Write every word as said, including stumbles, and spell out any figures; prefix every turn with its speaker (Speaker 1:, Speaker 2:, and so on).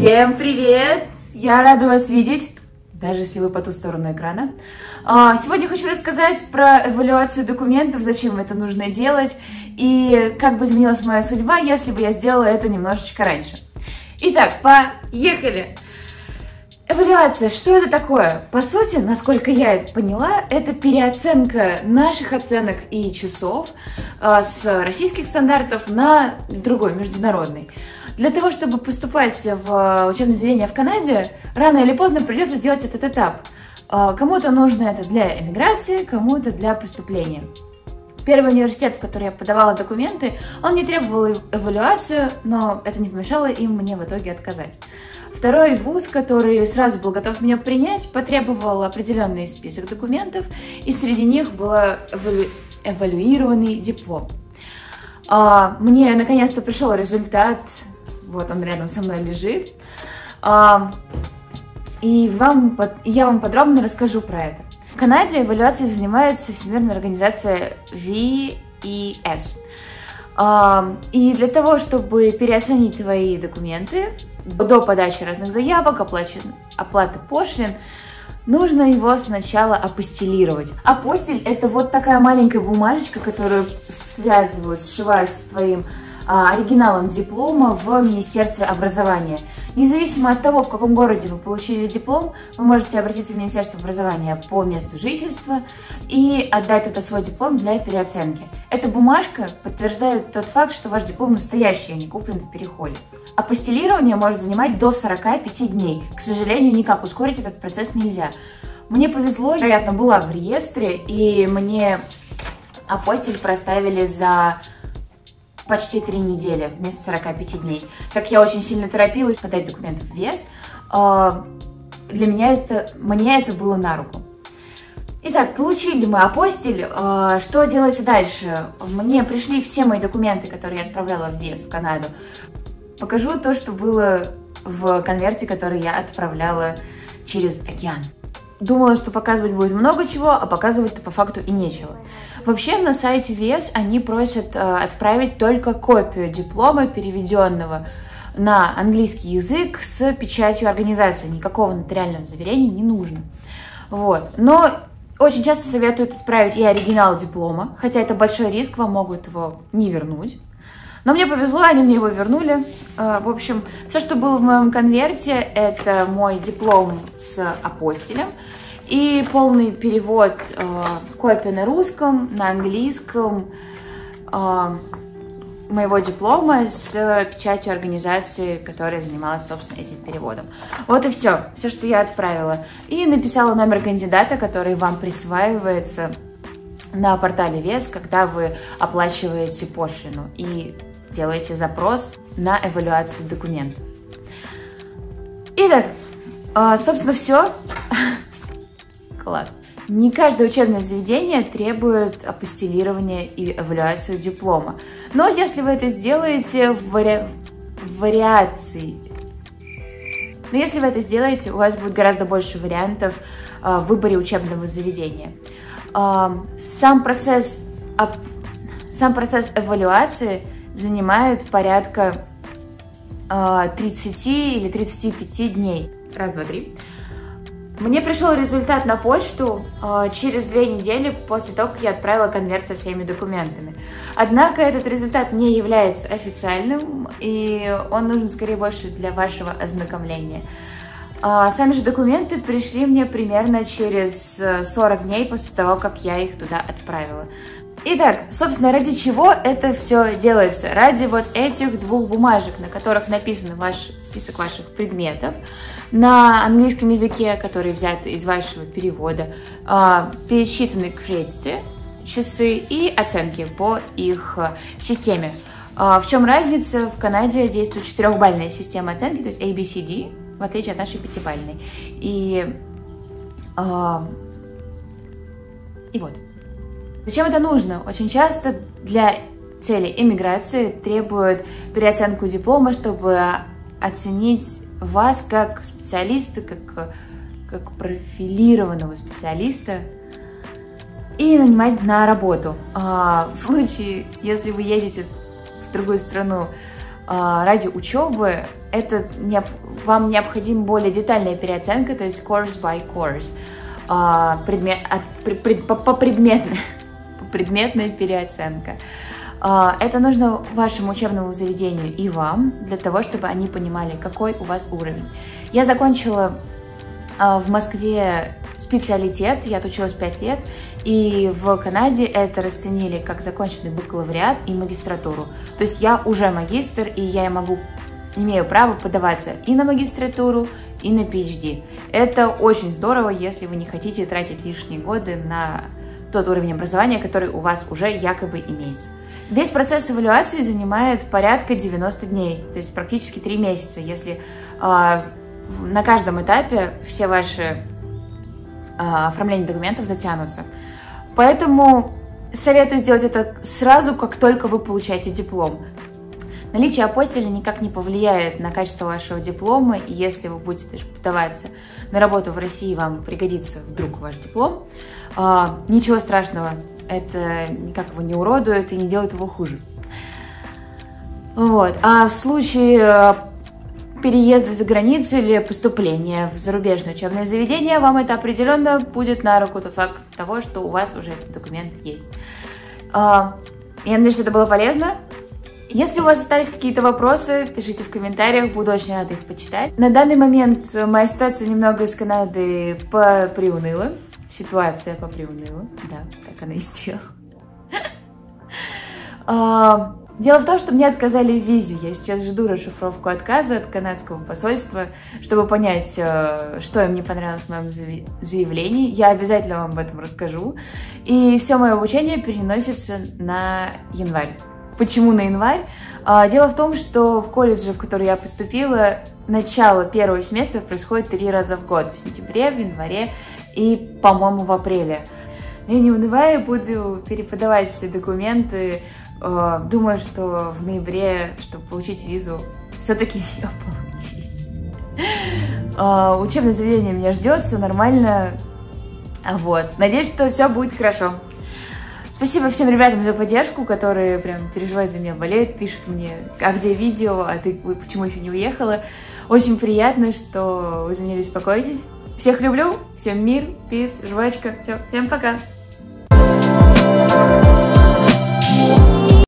Speaker 1: Всем привет! Я рада вас видеть, даже если вы по ту сторону экрана. Сегодня хочу рассказать про эвалюацию документов, зачем это нужно делать и как бы изменилась моя судьба, если бы я сделала это немножечко раньше. Итак, поехали! Эвалюация, что это такое? По сути, насколько я поняла, это переоценка наших оценок и часов э, с российских стандартов на другой, международный. Для того, чтобы поступать в учебное заведение в Канаде, рано или поздно придется сделать этот этап. Э, кому-то нужно это для эмиграции, кому-то для поступления. Первый университет, в который я подавала документы, он не требовал эвалюацию, но это не помешало им мне в итоге отказать. Второй вуз, который сразу был готов меня принять, потребовал определенный список документов, и среди них был эвалю... эвалюированный диплом. А, мне наконец-то пришел результат, вот он рядом со мной лежит, а, и вам, я вам подробно расскажу про это. В Канаде эвалюацией занимается Всемирная организация ви и эс. И для того, чтобы переоценить твои документы до подачи разных заявок, оплаты, оплаты пошлин, нужно его сначала апостилировать. Апостиль — это вот такая маленькая бумажечка, которую связывают, сшивают с твоим а, оригиналом диплома в Министерстве образования. Независимо от того, в каком городе вы получили диплом, вы можете обратиться в Министерство образования по месту жительства и отдать туда свой диплом для переоценки. Эта бумажка подтверждает тот факт, что ваш диплом настоящий, а не куплен в переходе. Апостилирование может занимать до сорока пяти дней. К сожалению, никак ускорить этот процесс нельзя. Мне повезло, я, вероятно, была в реестре, и мне апостиль проставили за почти три недели вместо сорока пяти дней. Так я очень сильно торопилась подать документы в вес. Для меня это, мне это было на руку. Итак, получили мы апостиль. Что делается дальше? Мне пришли все мои документы, которые я отправляла в вес в Канаду. Покажу то, что было в конверте, который я отправляла через океан. Думала, что показывать будет много чего, а показывать-то по факту и нечего. Вообще на сайте вес они просят э, отправить только копию диплома, переведенного на английский язык с печатью организации. Никакого нотариального заверения не нужно. Вот. Но очень часто советуют отправить и оригинал диплома, хотя это большой риск, вам могут его не вернуть. Но мне повезло, они мне его вернули. Э, в общем, все, что было в моем конверте, это мой диплом с апостилем и полный перевод, э, копия на русском, на английском э, моего диплома с печатью организации, которая занималась, собственно, этим переводом. Вот и все, все, что я отправила. И написала номер кандидата, который вам присваивается на портале вес, когда вы оплачиваете пошлину и делаете запрос на эвалюацию документов. Итак, э, собственно, все. Класс. Не каждое учебное заведение требует апостилирования и эвалюацию диплома. Но если вы это сделаете в, вари... в вариации, но если вы это сделаете, у вас будет гораздо больше вариантов э, в выборе учебного заведения. Э, сам процесс, ап... сам процесс эвалюации занимает порядка э, тридцати или тридцати пяти дней. Раз, два, три. Мне пришел результат на почту э, через две недели после того, как я отправила конверт со всеми документами. Однако этот результат не является официальным, и он нужен скорее больше для вашего ознакомления. Э, сами же документы пришли мне примерно через сорок дней после того, как я их туда отправила. Итак, собственно, ради чего это все делается? Ради вот этих двух бумажек, на которых написан ваш список ваших предметов, на английском языке, которые взяты из вашего перевода, пересчитаны кредиты, часы и оценки по их системе. В чем разница? В Канаде действует четырехбальная система оценки, то есть A, B, C, D, в отличие от нашей пятибальной. И, и вот. Зачем это нужно? Очень часто для цели иммиграции требуют переоценку диплома, чтобы оценить вас как специалиста, как, как профилированного специалиста и нанимать на работу. А в случае, если вы едете в другую страну ради учебы, это не, вам необходима более детальная переоценка, то есть course by course, предмет, пред, по, по предметной, по предметная переоценка. Это нужно вашему учебному заведению и вам, для того, чтобы они понимали, какой у вас уровень. Я закончила в Москве специалитет, я отучилась пять лет, и в Канаде это расценили как законченный бакалавриат и магистратуру. То есть я уже магистр, и я могу, имею право подаваться и на магистратуру, и на пи эйч ди. Это очень здорово, если вы не хотите тратить лишние годы на тот уровень образования, который у вас уже якобы имеется. Весь процесс эвалюации занимает порядка девяноста дней, то есть практически три месяца, если э, на каждом этапе все ваши э, оформления документов затянутся. Поэтому советую сделать это сразу, как только вы получаете диплом. Наличие апостиля никак не повлияет на качество вашего диплома, и если вы будете даже подаваться на работу в России, вам пригодится вдруг ваш диплом, э, ничего страшного. Это никак его не уродует и не делает его хуже. Вот. А в случае переезда за границу или поступления в зарубежное учебное заведение, вам это определенно будет на руку, тот факт того, что у вас уже этот документ есть. Я надеюсь, что это было полезно. Если у вас остались какие-то вопросы, пишите в комментариях, буду очень рада их почитать. На данный момент моя ситуация немного из Канады поприуныла. Ситуация поприуныла, да, так она и сделала. Дело в том, что мне отказали в визе. Я сейчас жду расшифровку отказа от канадского посольства, чтобы понять, что им не понравилось в моем заявлении. Я обязательно вам об этом расскажу. И все мое обучение переносится на январь. Почему на январь? Дело в том, что в колледже, в который я поступила, начало первого семестра происходит три раза в год. В сентябре, в январе и, по-моему, в апреле. Я не унываю, буду переподавать все документы. Думаю, что в ноябре, чтобы получить визу, все-таки ее получить. Учебное заведение меня ждет, все нормально. Вот. Надеюсь, что все будет хорошо. Спасибо всем ребятам за поддержку, которые прям переживают за меня, болеют, пишут мне, а где видео, а ты почему еще не уехала. Очень приятно, что вы за меня беспокоитесь. Всех люблю, всем мир, пис, жвачка. Все, всем пока.